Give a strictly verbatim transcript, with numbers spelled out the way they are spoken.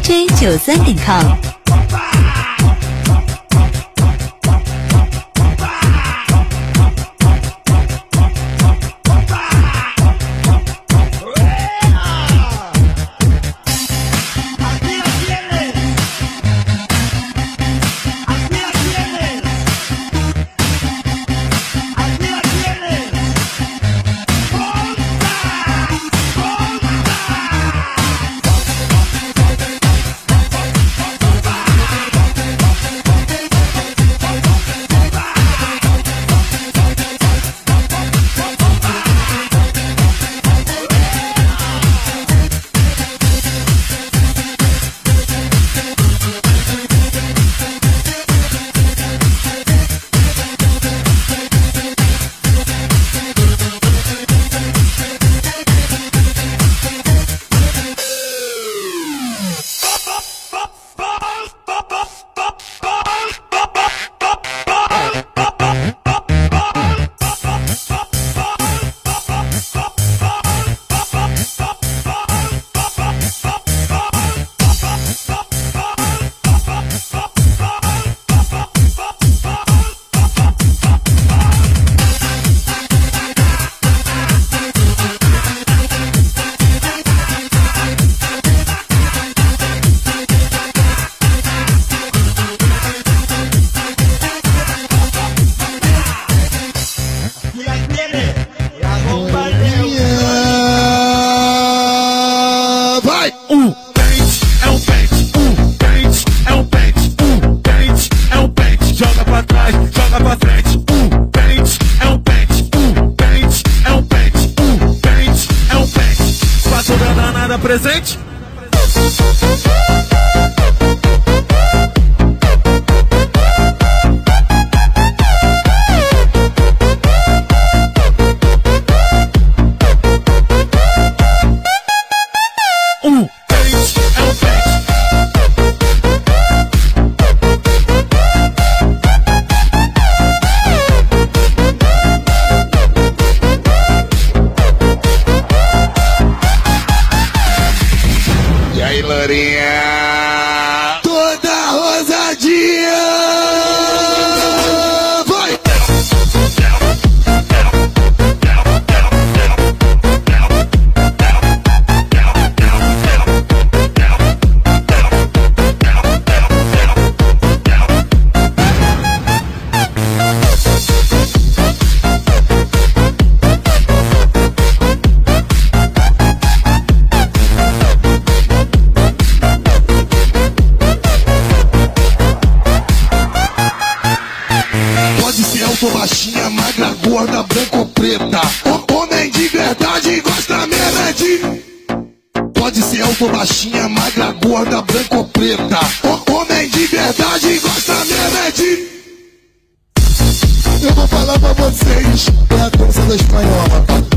J 九三点 com。 Presente? Um pente é um pente. E aí, Lourinha? Toda rosadinha! Vai! Alto, baixinha, magra, gorda, branca ou preta. O homem de verdade gosta mesmo é de... Pode ser alto, baixinha, magra, gorda, branca ou preta. O homem de verdade gosta mesmo é de... Eu vou falar pra vocês, é a dança da espanhola.